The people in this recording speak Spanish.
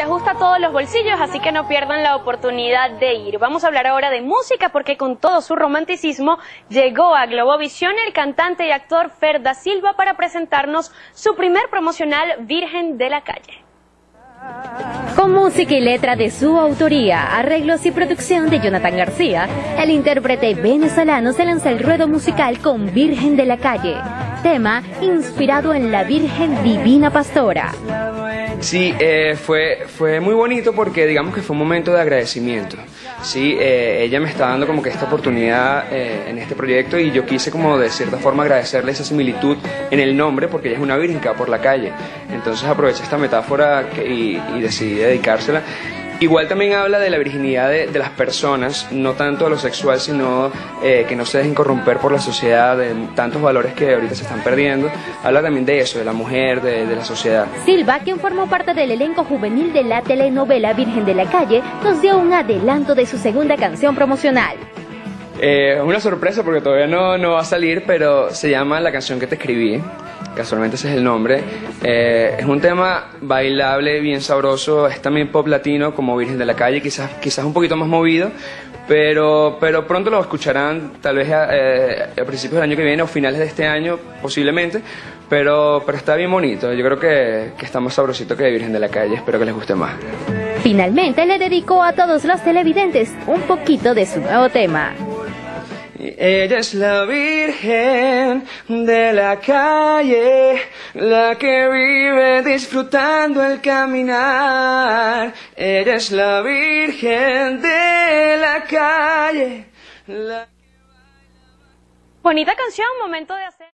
ajusta a todos los bolsillos, así que no pierdan la oportunidad de ir. Vamos a hablar ahora de música porque con todo su romanticismo llegó a Globovisión el cantante y actor Fer da Silva para presentarnos su primer promocional Virgen de la Calle. Con música y letra de su autoría, arreglos y producción de Jonathan García, el intérprete venezolano se lanza el ruedo musical con Virgen de la Calle, tema inspirado en la Virgen Divina Pastora. Sí, fue muy bonito porque digamos que fue un momento de agradecimiento. Sí, ella me está dando como que esta oportunidad en este proyecto y yo quise como de cierta forma agradecerle esa similitud en el nombre porque ella es una virgen que va por la calle. Entonces aproveché esta metáfora y decidí dedicársela. Igual también habla de la virginidad de las personas, no tanto de lo sexual, sino que no se dejen corromper por la sociedad, de tantos valores que ahorita se están perdiendo. Habla también de eso, de la mujer, de la sociedad. Silva, quien formó parte del elenco juvenil de la telenovela Virgen de la Calle, nos dio un adelanto de su segunda canción promocional. Es una sorpresa porque todavía no va a salir, pero se llama La canción que te escribí. Casualmente ese es el nombre. Es un tema bailable, bien sabroso. Es también pop latino como Virgen de la Calle, quizás un poquito más movido, pero pronto lo escucharán, tal vez a principios del año que viene o finales de este año posiblemente, pero está bien bonito. Yo creo que está más sabrosito que Virgen de la Calle. Espero que les guste más. Finalmente le dedicó a todos los televidentes un poquito de su nuevo tema. Ella es la Virgen de la Calle, la que vive disfrutando el caminar. Ella es la Virgen de la Calle. Bonita canción, momento de hacer...